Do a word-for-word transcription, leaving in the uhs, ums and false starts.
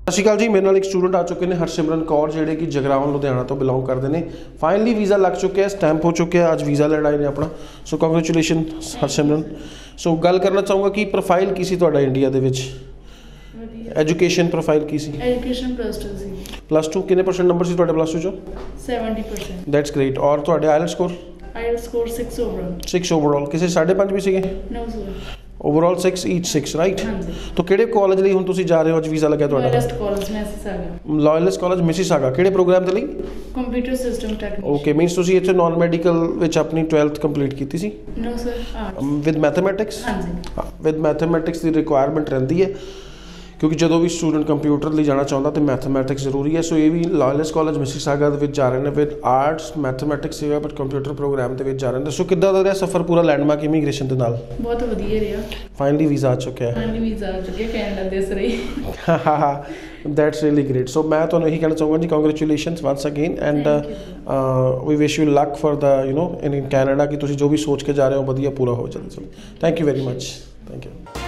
ਸਤਿ ਸ਼੍ਰੀ ਅਕਾਲ ਜੀ, ਮੇਰੇ ਨਾਲ ਇੱਕ ਸਟੂਡੈਂਟ ਆ ਚੁੱਕੇ ਨੇ ਹਰਸਿਮਰਨ ਕੌਰ, ਜਿਹੜੇ ਕਿ ਜਗਰਾਉਂ ਲੁਧਿਆਣਾ ਤੋਂ ਬਿਲੋਂਗ ਕਰਦੇ ਨੇ। ਫਾਈਨਲੀ ਵੀਜ਼ਾ ਲੱਗ ਚੁੱਕਿਆ, ਸਟੈਂਪ ਹੋ ਚੁੱਕਿਆ, ਅੱਜ ਵੀਜ਼ਾ ਲੈਣ ਆਏ ਨੇ ਆਪਣਾ। ਸੋ ਕੰਗ੍ਰੈਚੁਲੇਸ਼ਨ ਹਰਸਿਮਰਨ। ਸੋ ਗੱਲ ਕਰਨਾ ਚਾਹੂੰਗਾ ਕਿ ਪ੍ਰੋਫਾਈਲ ਕੀ ਸੀ ਤੁਹਾਡਾ ਇੰਡੀਆ ਦੇ ਵਿੱਚ? ਐਜੂਕੇਸ਼ਨ ਪ੍ਰੋਫਾਈਲ ਕੀ ਸੀ? ਐਜੂਕੇਸ਼ਨ ਪਲੱਸ ਟੂ ਸੀ। ਪਲੱਸ ਟੂ ਕਿੰਨੇ ਪਰਸੈਂਟ ਨੰਬਰ ਸੀ ਤੁਹਾਡੇ ਪਲੱਸ ਟੂ ਚੋਂ? Seventy percent. That's great. ਔਰ ਤੁਹਾਡੇ IELTS score? IELTS score six overall. Six overall. ਕਿਸੇ ਸਾਢੇ ਪੰਜ ਵੀ ਸੀਗੇ? No sir. Overall six each six right. ਹਾਂਜੀ। तो ਕਿਹੜੇ ਕਾਲਜ ਲਈ ਹੁਣ ਤੁਸੀਂ ਜਾ ਰਹੇ ਹੋ? ਅੱਜ ਵੀਜ਼ਾ ਲੱਗਿਆ ਤੁਹਾਡਾ? Loyalist college Mississauga. Loyalist college Mississauga. ਕਿਹੜੇ ਪ੍ਰੋਗਰਾਮ ਦੇ ਲਈ? Computer system technician. Okay, means ਤੁਸੀਂ ਇੱਥੇ ਨਾਨ ਮੈਡੀਕਲ ਵਿੱਚ ਆਪਣੀ ਟਵੈਲਥ ਕੰਪਲੀਟ ਕੀਤੀ ਸੀ? No sir, arts. With mathematics? ਹਾਂਜੀ। ਵਿਦ ਮੈਥਮੈਟਿਕਸ ਦੀ ਰਿਕੁਆਇਰਮੈਂਟ ਰਹਿੰਦੀ ਹੈ, ਕਿਉਂਕਿ ਜਦੋਂ ਵੀ ਸਟੂਡੈਂਟ ਕੰਪਿਊਟਰ ਲਈ ਜਾਣਾ ਚਾਹੁੰਦਾ ਤਾਂ ਮੈਥਮੈਟਿਕਸ ਜ਼ਰੂਰੀ ਹੈ। ਸੋ ਇਹ ਵੀ ਲਾਇਲੈਸਟ ਕਾਲਜ ਮਿਸੀਸਾਗਾ ਦੇ ਵਿੱਚ ਜਾ ਰਹੇ ਨੇ ਵਿਦ ਆਰਟਸ ਮੈਥਮੈਟਿਕਸ ਸੀਗਾ, ਬਟ ਕੰਪਿਊਟਰ ਪ੍ਰੋਗਰਾਮ ਦੇ ਵਿੱਚ ਜਾ ਰਹੇ ਨੇ। ਸੋ ਕਿੱਦਾਂ ਦਾ ਰਿਹਾ ਸਫ਼ਰ ਪੂਰਾ ਲੈਂਡਮਾਰਕ ਇਮੀਗ੍ਰੇਸ਼ਨ ਦੇ ਨਾਲ? ਬਹੁਤ ਵਧੀਆ ਰਿਹਾ। ਫਾਈਨਲੀ ਵੀਜ਼ਾ ਆ ਚੁੱਕਿਆ ਹੈ। ਫਾਈਨਲੀ ਵੀਜ਼ਾ ਆ ਚੁੱਕਿਆ ਕੈਨੇਡਾ ਦੇ ਸਰੀ। That's really great. So ਮੈਂ ਤੁਹਾਨੂੰ ਇਹੀ ਕਹਿਣਾ ਚਾਹੂੰਗਾ ਜੀ, congratulations once again and we wish you luck for the you know in Canada, ਕਿ ਤੁਸੀਂ ਜੋ ਵੀ ਸੋਚ ਕੇ ਜਾ ਰਹੇ ਹੋ ਵਧੀਆ ਪੂਰਾ ਹੋ ਜਾਵੇ। So thank you very much. Thank you.